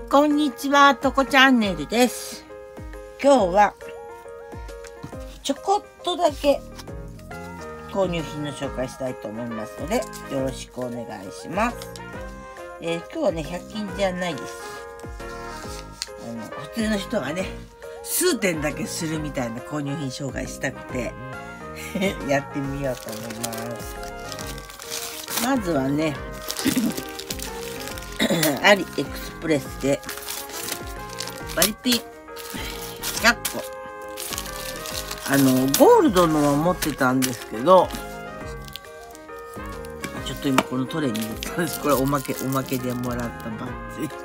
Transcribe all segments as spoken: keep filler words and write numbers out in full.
こんにちは、とこチャンネルです。今日はちょこっとだけ購入品の紹介したいと思いますので、よろしくお願いします。えー、今日はね、ひゃく均じゃないです。あの普通の人がね、数点だけするみたいな購入品紹介したくてやってみようと思います。まずはねアリエクスプレスで割りピンひゃっこ、あのゴールドのは持ってたんですけど、ちょっと今このトレーに入れたんです。これおまけおまけでもらったバッジ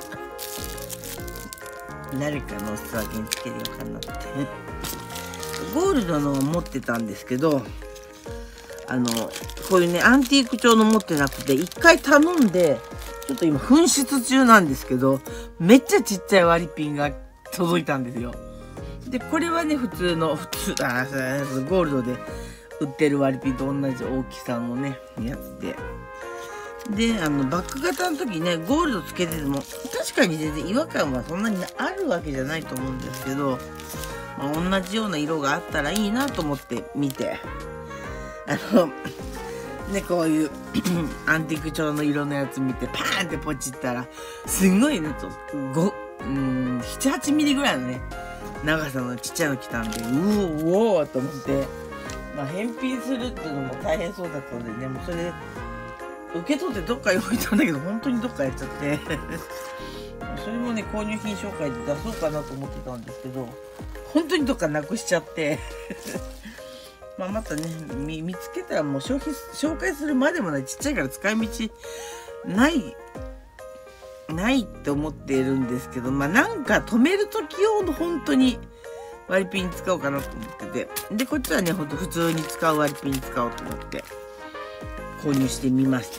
誰かのお裾分けにつけるようかなってゴールドの持ってたんですけど、あのこういうねアンティーク調の持ってなくて、一回頼んでちょっと今紛失中なんですけど、めっちゃちっちゃい割りピンが届いたんですよ。でこれはね普通の普通あゴールドで売ってる割りピンと同じ大きさのねやつで、であのバッグ型の時ねゴールドつけてても確かに全然違和感はそんなにあるわけじゃないと思うんですけど、まあ、同じような色があったらいいなと思って見て、あのねこういうアンティーク調の色のやつ見てパーンってポチったらすんごいね、ちょっとごうんななはちミリぐらいのね長さのちっちゃいの来たんで、うおうおーと思って、まあ返品するっていうのも大変そうだったのでね、もうそれで受け取ってどっかに置いたんだけど、本当にどっかやっちゃってそれもね購入品紹介で出そうかなと思ってたんですけど、本当にどっかなくしちゃってまあまたね 見, 見つけたらもう消費紹介するまでもない、ちっちゃいから使い道ないないって思っているんですけど、まあなんか止める時用の本当に割りピン使おうかなと思ってて、でこっちはねほんと普通に使う割りピン使おうと思って購入してみました。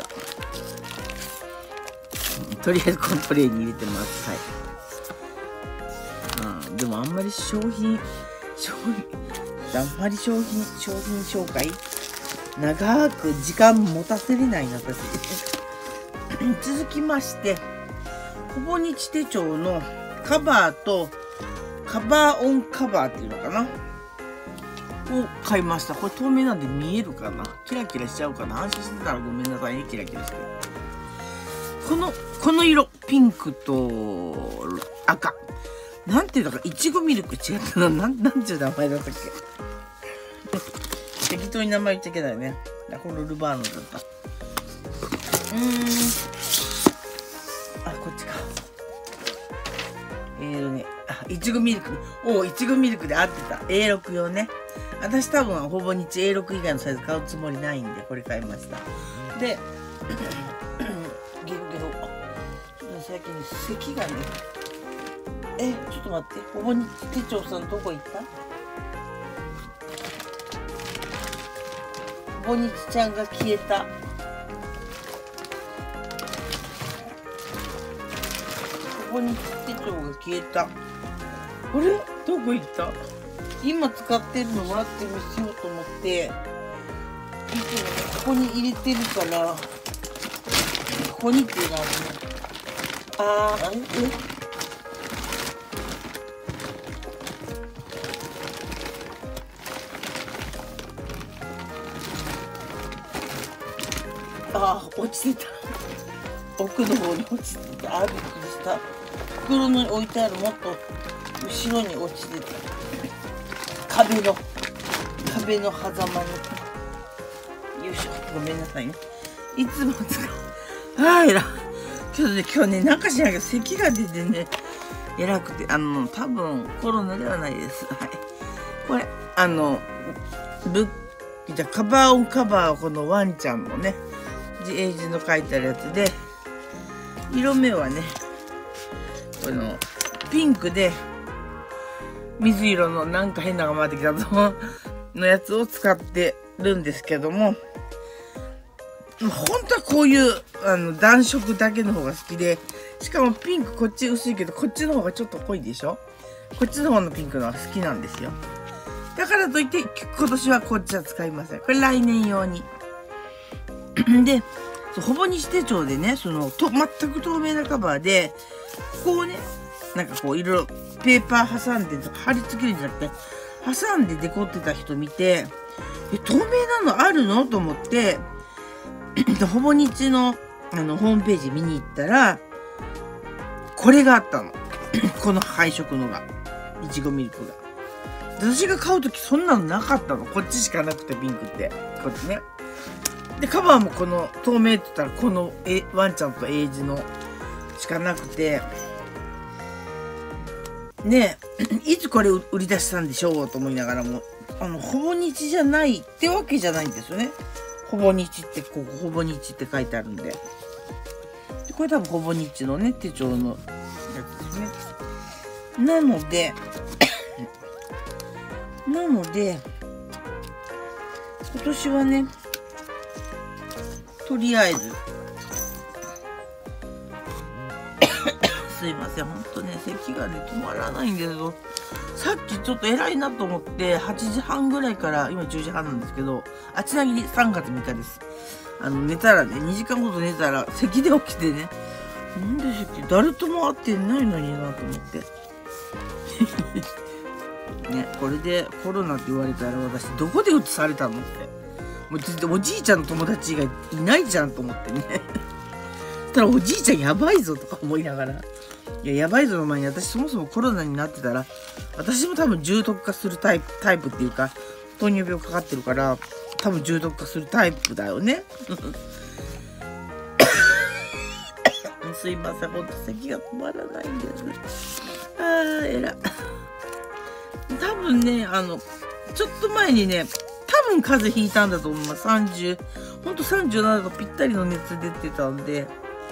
とりあえずこのトレイに入れてます。はい。うん、でもあんまり商品商品あんまり商品商品紹介長く時間持たせれないな私続きましてほぼ日手帳のカバーとカバーオンカバーっていうのかなを買いました。これ透明なんで見えるかな、キラキラしちゃうかな、安心してたらごめんなさいね、キラキラして。このこの色ピンクと赤なんていうのか、いちごミルク違ったな、なんなんていう名前だったっけ適当に名前言っちゃいけないね。これルバーノだった。うーんあ、こっちか。えーとね、あ、いちごミルク。おお、いちごミルクで合ってた。エーろく 用ね。私多分ほぼ日 エーろく 以外のサイズ買うつもりないんで、これ買いました。で、ゲロゲロ。ちょっと最近ね、咳がね。え、ちょっと待って。ほぼ日手帳さんどこ行った？ほぼ日ちゃんが消えた。ほぼ日手帳が消えた。あれどこ行った？今使ってるのもらってみせようと思って、いつもね、ここに入れてるから、ここにっていうのはね、あー、あれえあー、落ちてた。奥の方に落ちてた。あー、びっくりした。袋に置いてあるもっと後ろに落ちてた。壁の壁の狭間に。よいしょ、ごめんなさいね。いつも使う。はい、ら。ちょっとね、今日ね、なんかしないけど、咳が出てね、偉くて、あの、多分コロナではないです。はい。これ、あの、ブック、じゃカバーオンカバーはこのワンちゃんのね、英字の書いてあるやつで、色目はね、このピンクで、水色のなんか変なのが回ってきたぞのやつを使ってるんですけども、本当はこういうあの暖色だけの方が好きで、しかもピンクこっち薄いけどこっちの方がちょっと濃いでしょ。こっちの方のピンクの方が好きなんですよ。だからといって今年はこっちは使いません。これ来年用にでそうほぼ日手帳でね、そのと全く透明なカバーでここをねなんかこういろいろペーパー挟んで貼り付けるんじゃなくて挟んでデコってた人見て、え透明なのあるのと思ってほぼ日のあのホームページ見に行ったらこれがあったのこの配色のがいちごミルクが。私が買う時そんなのなかったの。こっちしかなくてピンクってこっちね。でカバーもこの透明って言ったらこのえワンちゃんとエイジのしかなくてねえいつこれ売り出したんでしょうと思いながらもあのほぼ日じゃないってわけじゃないんですよね。ほぼ日ってここほぼ日って書いてあるんで、でこれ多分ほぼ日のね手帳のやつですね。なのでなので今年はねとりあえずすいませんほんとね咳がね止まらないんですよ。さっきちょっと偉いなと思ってはちじはんぐらいから今じゅうじはんなんですけど、あちなみにさんがつみっかです。あの寝たらねにじかんほど寝たら咳で起きてね、なんで咳誰とも会ってないのになと思ってね、これでコロナって言われたら私どこでうつされたのって、もうおじいちゃんの友達がいないじゃんと思ってねそしたらおじいちゃんやばいぞとか思いながら、いややばいぞの前に私そもそもコロナになってたら私も多分重篤化するタイプタイプっていうか糖尿病かかってるから多分重篤化するタイプだよねすいませんほんと咳が止まらないんです。あーえら多分ねあのちょっと前にね多分風邪ひいたんだと思います。さんじゅうほんとさんじゅうななどぴったりの熱出てたんで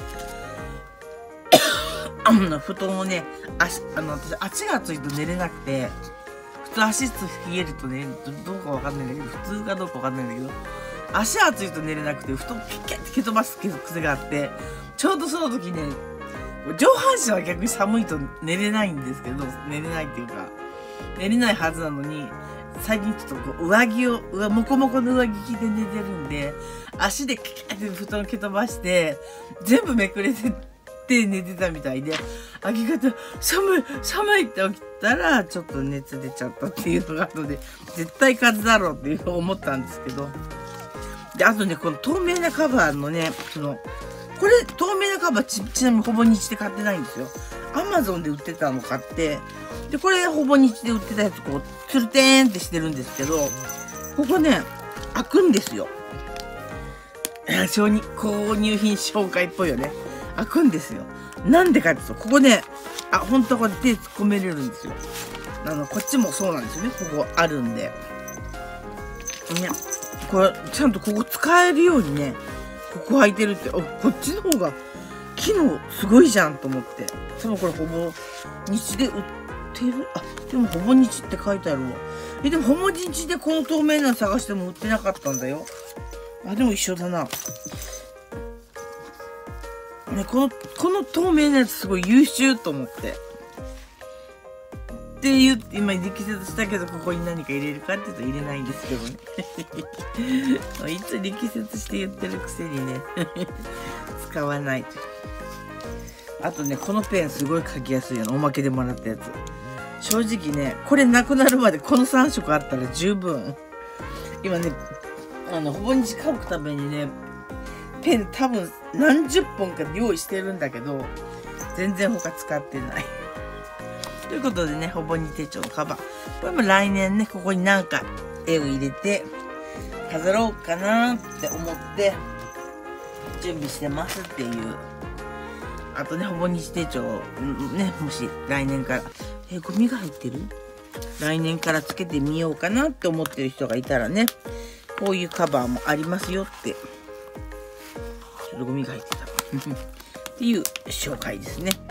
あの布団をね足あの私足が熱いと寝れなくて、普通足冷えるとねどうかわかんないんだけど普通かどうかわかんないんだけど足熱いと寝れなくて布団ピッキャって蹴飛ばす癖があって、ちょうどその時ね上半身は逆に寒いと寝れないんですけど、寝れないっていうか寝れないはずなのに最近ちょっとこう上着を上モコモコの上着着て寝てるんで足でキャーって布団蹴飛ばして全部めくれてって寝てたみたいで、明け方寒い寒いって起きたらちょっと熱出ちゃったっていうのがあるので絶対風邪だろうっていう思ったんですけど、であとねこの透明なカバーのねそのこれ透明なカバー ち, ちなみにほぼ日で買ってないんですよ。アマゾンで売ってたの買って、でこれほぼ日で売ってたやつこうツルテーンってしてるんですけど、ここね開くんですよ。購入品紹介っぽいよね。開くんですよ。なんでかっていうとここねあ本当これ手突っ込めれるんですよ。あのこっちもそうなんですよね。ここあるんでねこれちゃんとここ使えるようにねここ開いてるって、おこっちの方が機能すごいじゃんと思って。多分これほぼ日で売ってる。あでもほぼ日って書いてあるわ。えでもほぼ日でこの透明なの探しても売ってなかったんだよ。あでも一緒だな。ねこのこの透明なやつすごい優秀と思って。っていう、今力説したけどここに何か入れるかっていうと入れないんですけどねいつ力説して言ってるくせにね使わない。あとねこのペンすごい書きやすいよ、おまけでもらったやつ。正直ねこれなくなるまでこのさん色あったら十分。今ねあのほぼ日書くためにねペン多分何十本か用意してるんだけど全然他使ってないということでね、ほぼ日手帳のカバー。これも来年ね、ここになんか絵を入れて飾ろうかなって思って準備してますっていう。あとね、ほぼ日手帳ね、もし来年から、え、ゴミが入ってる？来年からつけてみようかなって思ってる人がいたらね、こういうカバーもありますよって。ちょっとゴミが入ってた。っていう紹介ですね。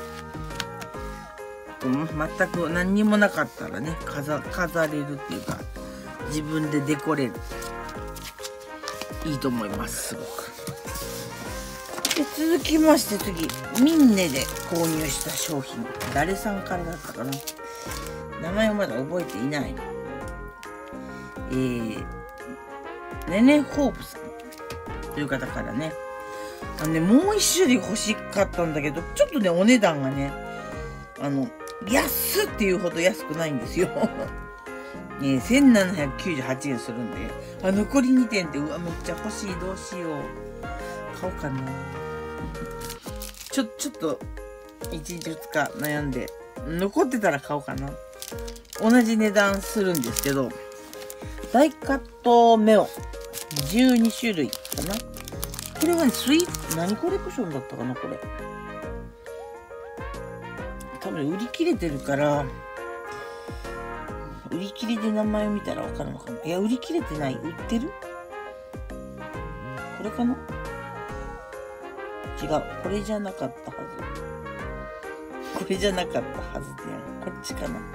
全く何にもなかったらね 飾, 飾れるっていうか自分でデコれる、いいと思います。すごく。で続きまして次ミンネで購入した商品、誰さんからだったかな、名前をまだ覚えていない。えー、ネネホープさんという方からねあのね、もう一種類欲しかったんだけど、ちょっとね、お値段がね、あの、安っていうほど安くないんですよ。ね、せんななひゃくきゅうじゅうはちえんするんで、あ、残りにてんって、うわ、めっちゃ欲しい、どうしよう。買おうかな。ちょ、ちょっと、いちにちふつか悩んで、残ってたら買おうかな。同じ値段するんですけど、ダイカットメオン、じゅうにしゅるいかな。これはね、スイーツ、何コレクションだったかな、これ。多分売り切れてるから、売り切れで名前を見たらわかるのかな。いや、売り切れてない。売ってる？これかな？違う。これじゃなかったはず。これじゃなかったはずで、こっちかな。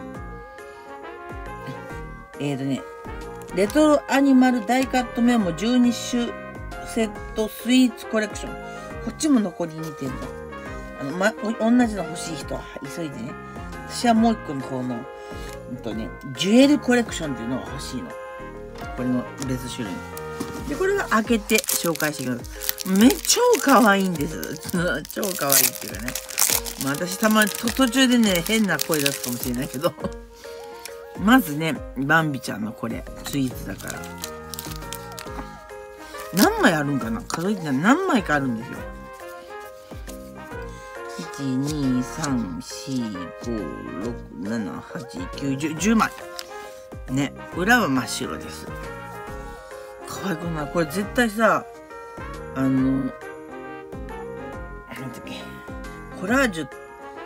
えーとね、レトロアニマルダイカットメモじゅうにしゅセットスイーツコレクション。こっちも残りにてんだ。あの、ま、同じの欲しい人は急いでね。私はもう一個の方の、うんとね、ジュエルコレクションっていうのが欲しいの。これの別種類。で、これが開けて紹介してください。めっちゃ可愛いんです。超可愛いっていうかね。まあ私たまに途中でね、変な声出すかもしれないけど。まずね、バンビちゃんのこれ、スイーツだから。何枚あるんかな、数えてない。何枚かあるんですよ。いち、に、さん、よん、ご、ろく、なな、はち、きゅう、じゅう、じゅうまい。ね。裏は真っ白です。可愛くない？これ絶対さ、あの、なんだっけ、コラージュ、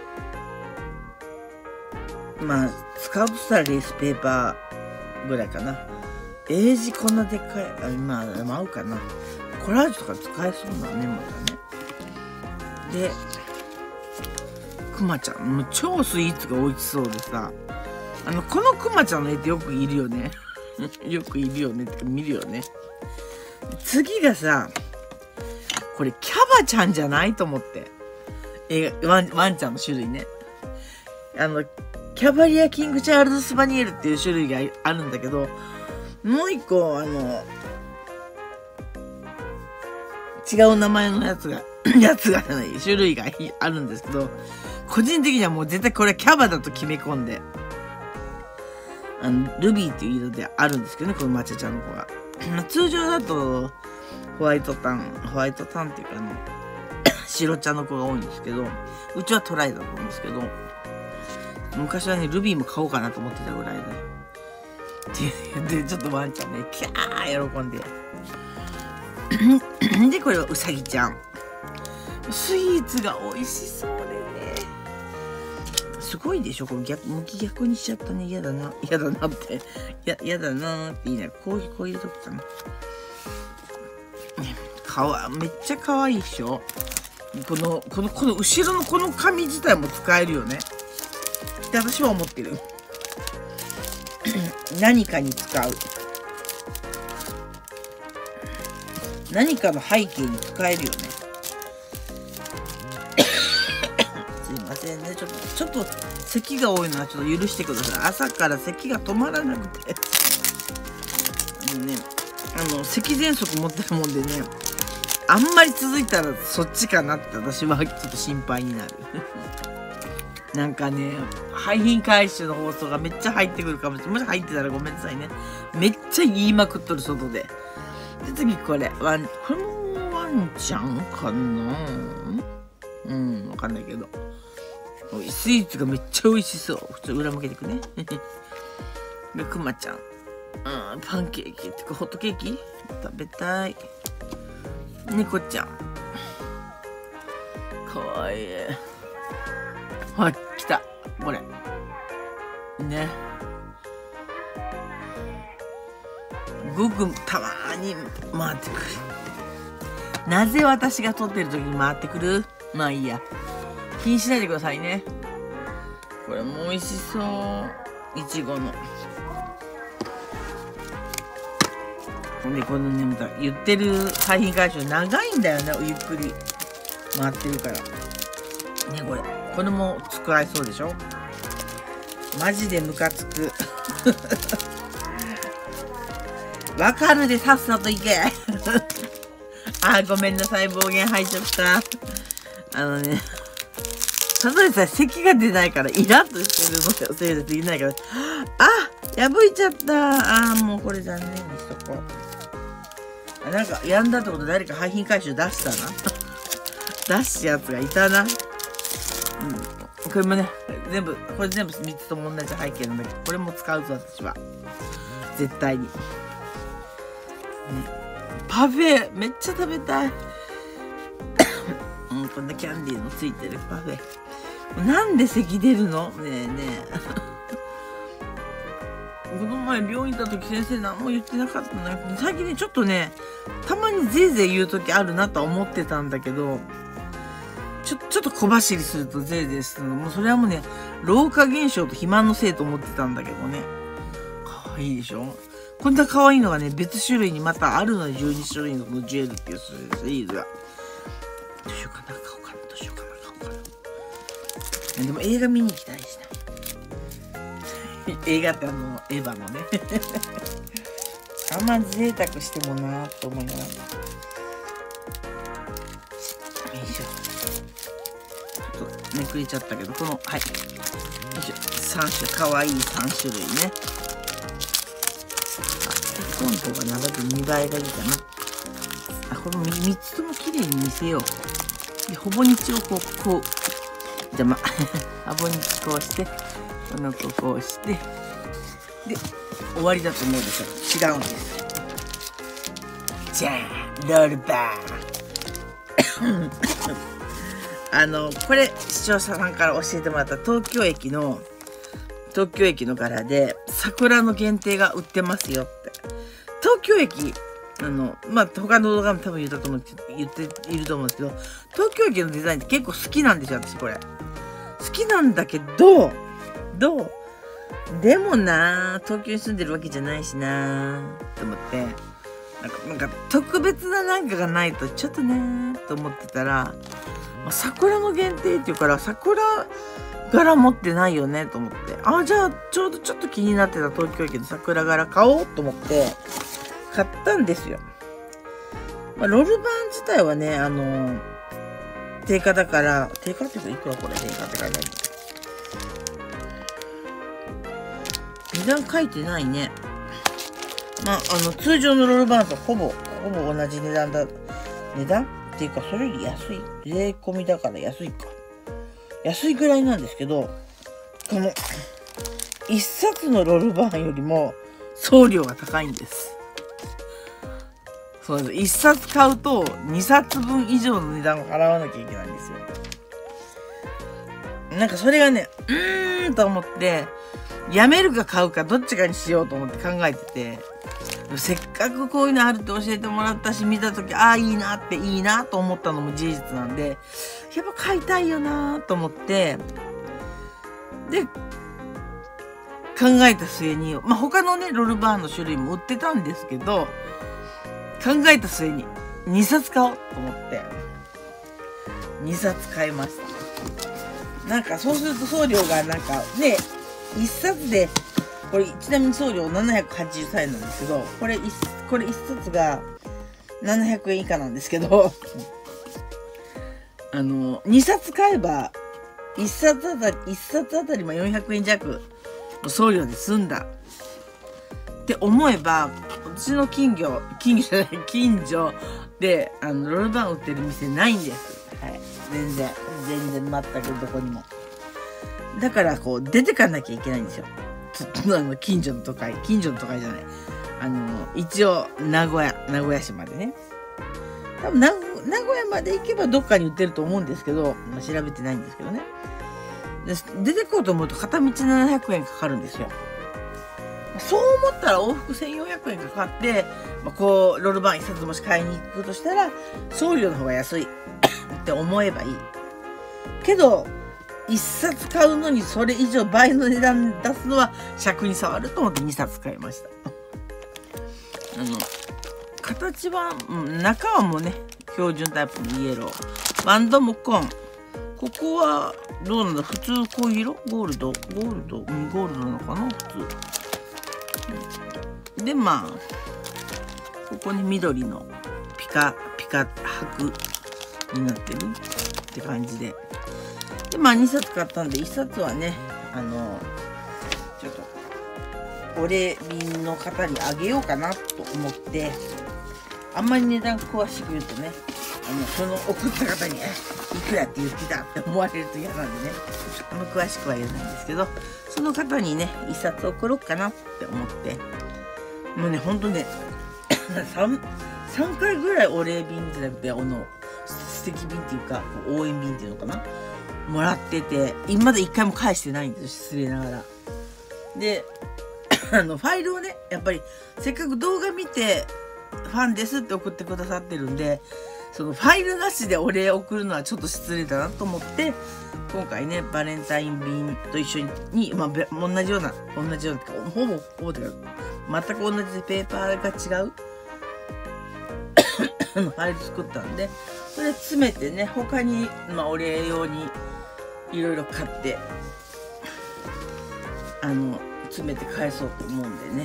まあ、使うとしたらレースペーパーぐらいかな。英字こんなでっかい、あ、まあ、合うかな。コラージュとか使えそうだね、またね。で、くまちゃん、もう超スイーツが美味しそうでさ、あの、このくまちゃんの絵ってよくいるよね。よくいるよねって見るよね。次がさ、これキャバちゃんじゃないと思って。え、ワン、ワンちゃんの種類ね。あの、キャバリアキングチャールドスパニエルっていう種類があるんだけど、もう一個、あの、違う名前のやつが、やつがじゃない、種類があるんですけど、個人的にはもう絶対これキャバだと決め込んで、あの、ルビーっていう色であるんですけどね、この抹茶ちゃんの子が。通常だと、ホワイトタン、ホワイトタンっていうかあの、白茶の子が多いんですけど、うちはトライだと思うんですけど、昔はね、ルビーも買おうかなと思ってたぐらいで。で、ちょっとワンちゃんね、キャー喜んで。で、これはうさぎちゃん。スイーツが美味しそうでね。すごいでしょこれ逆、向き逆にしちゃったね。嫌だな。嫌だなって。や、嫌だなって言いながら、こういう、こういうとこかな。かわ、めっちゃ可愛いでしょこの、この、この後ろのこの紙自体も使えるよね。って私は思ってる。何かに使う。何かの背景に使えるよね。すいませんね。ちょっと、ちょっと咳が多いのはちょっと許してください。朝から咳が止まらなくて。あのね、あの、咳喘息持ってるもんでね、あんまり続いたらそっちかなって私はちょっと心配になる。なんかね、廃品回収の放送がめっちゃ入ってくるかもしれない。もし入ってたらごめんなさいね。めっちゃ言いまくっとる、外で。で、次これ。ワン、これもワンちゃんかな？うん、わかんないけど。スイーツがめっちゃ美味しそう。普通裏向けていくね。で、くまちゃん。うん、パンケーキってか、ホットケーキ食べたい。猫ちゃん。かわいい。はい、来た。これ。ね。ごくたまーに回ってくる。なぜ私が撮ってる時に回ってくる？まあいいや。気にしないでくださいね。これも美味しそう。いちごの。で、このね、また言ってる廃品回収長いんだよね。ゆっくり回ってるから。ね、これ。これも使えそうでしょ？マジでムカつく。わかるでさっさと行け。 あーごめんなさい、暴言吐いちゃった。あのね、ただでさえ咳が出ないからイラッとしてるのせいでできないから、あ破いちゃった。あーもうこれ残念にしとこう。あ、なんかやんだってこと、誰か廃品回収出したな出すやつがいたな。うん、これもね、全部これ全部みっつとも同じ背景なんだけど、これも使うぞ私は絶対に、ね、パフェめっちゃ食べたいうん、こんなキャンディーのついてるパフェ。なんで咳出るのねえねえこの前病院行った時先生何も言ってなかったんだけど、最近ねちょっとねたまにぜいぜい言う時あるなとは思ってたんだけど、ちょちょっと小走りするとぜいぜいするの、もうそれはもうね老化現象と肥満のせいと思ってたんだけどね。かわいいでしょ。こんな可愛いのがね別種類にまたあるのにじゅうに種類のこのジュエルっていうシリーズが。どうしようかな、買おうかな、どうしようかな、買おうかな。でも映画見に行きたいしな映画ってあのエヴァのねあんま贅沢してもなーと思いながら。よいしょ、ちょっとめくれちゃったけど、このはいよいしょさん種、かわいいさん種類ね。あ、コントが並ぶ見栄えがいいかな。あ、このみっつとも綺麗に見せよう。でほぼ日をこうこうじゃまほぼ日こうしてこの子こうしてで終わりだと思うでしょ。違うんです。じゃあロールバーあのこれ視聴者さんから教えてもらった東京駅の東京駅の柄で桜の限定が売ってますよって。東京駅あのまあ他の動画も多分言ったと思う言っていると思うんですけど、東京駅のデザインって結構好きなんですよ私。これ好きなんだけどどうでもな東京に住んでるわけじゃないしなと思って、なんかなんか特別ななんかがないとちょっとねと思ってたら、まあ、桜の限定っていうから桜柄持ってないよねと思って、あじゃあちょうどちょっと気になってた東京駅の桜柄買おうと思って買ったんですよ。まあ、ロールバーン自体はねあの定価だから、定価っていうかいくらこれ定価って書いてある。値段書いてないね。まああの通常のロールバーンとほぼほぼ同じ値段だ。値段っていうかそれより安い、税込みだから安いか、安いぐらいなんですけど、このいっさつのロールバーンよりも送料が高いんです。そうです。いっさつ買うとにさつぶん以上の値段を払わなきゃいけないんですよ。なんかそれがねうーんと思ってやめるか買うかどっちかにしようと思って考えてて、せっかくこういうのあるって教えてもらったし、見た時ああいいなっていいなと思ったのも事実なんで、やっぱ買いたいよなと思ってで考えた末に、まあ他のねロールバーンの種類も売ってたんですけど、考えた末ににさつ買おうと思ってにさつ買いました。なんかそうすると送料がなんかねいっさつでこれちなみに送料ななひゃくはちじゅうさんえんなんですけど、これこれいっさつがななひゃくえん以下なんですけどあのにさつ買えばいっさつあたりいっさつあたりもよんひゃくえん弱の送料で済んだって思えば、私の近所近所じゃない近所であのロールバーン売ってる店ないんです。はい、全然全然全くどこにも。だからこう出てかなきゃいけないんですよ。ちょっとあの近所の都会近所の都会じゃない、あの一応名古屋名古屋市までね、多分名古屋まで行けばどっかに売ってると思うんですけど、まあ、調べてないんですけどね。で出てこうと思うと片道ななひゃくえんかかるんですよ。そう思ったら往復せんよんひゃくえんかかって、まあ、こうロールバーンいっさつもし買いに行くとしたら送料の方が安いって思えばいいけど、いっさつ買うのにそれ以上倍の値段出すのは尺に触ると思ってにさつ買いました。あの形は、うん、中はもうね標準タイプのイエロー、バンドも紺、ここはどうなんだ、普通恋色ゴールドゴールド、うん、ゴールドなのかな普通、うん、でまあここに緑のピカピカ箔になってるって感じで。で、まあにさつ買ったんで、いっさつはね、あの、ちょっと、お礼便の方にあげようかなと思って、あんまり値段詳しく言うとね、あの、その送った方に、え、いくらって言ってたって思われると嫌なんでね、あんま詳しくは言えないんですけど、その方にね、いっさつ送ろうかなって思って、もうね、ほんとね、3, 3回ぐらいお礼便じゃなくて、あの、素敵便っていうか、応援便っていうのかなもらってて、今まで一回も返してないんですよ、失礼ながら。で、あの、ファイルをね、やっぱり、せっかく動画見て、ファンですって送ってくださってるんで、そのファイルなしでお礼送るのはちょっと失礼だなと思って、今回ね、バレンタイン便と一緒に、まあ、同じような、同じような、ほぼ、ほぼというか、全く同じでペーパーが違うファイル作ったんで、それ詰めてね、他に、まあ、お礼用にいろいろ買って、あの、詰めて返そうと思うんでね、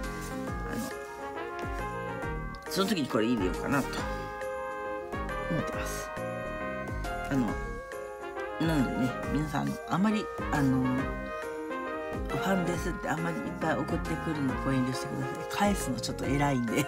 あの、その時にこれ入れようかなと思ってます。あの、なのでね、皆さん、あまり、あの、ファンですってあんまりいっぱい送ってくるのご遠慮してください。返すのちょっと偉いんで。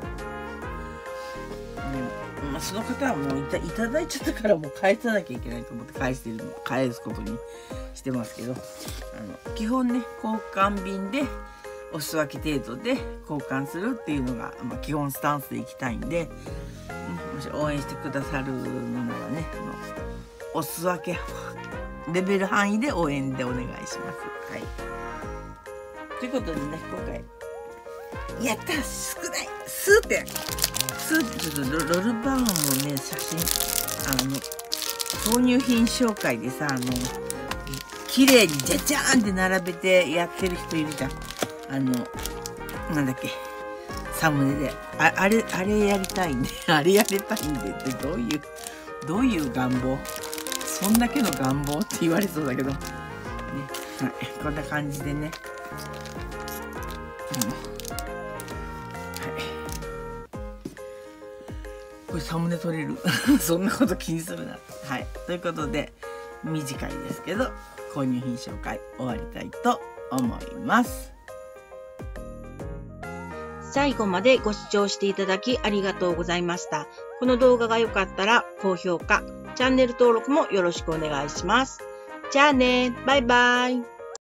うん、まあ、その方はもういた、いただいちゃったからもう返さなきゃいけないと思って返してるの、返すことにしてますけど、あの、基本ね、交換便で、お裾分け程度で交換するっていうのが、まあ、基本スタンスでいきたいんで、もし応援してくださるのならね、お裾分けレベル範囲で応援でお願いします。はい。ということでね、今回、やった少ない数点数点ちょっと ロ, ロルバーンもね、写真、あの、購入品紹介でさ、あの、綺麗にじゃじゃーんって並べてやってる人いるじゃん。あの、なんだっけ、サムネで。あ, あれ、あれやりたいんで、あれやりたいんでってどういう、どういう願望そんだけの願望って言われそうだけど。ね。はい。こんな感じでね。うん。はい。これサムネ撮れるそんなこと気にするな。はい。ということで、短いですけど、購入品紹介終わりたいと思います。 最後までご視聴していただきありがとうございました。この動画が良かったら高評価、チャンネル登録もよろしくお願いします。じゃあね、バイバイ。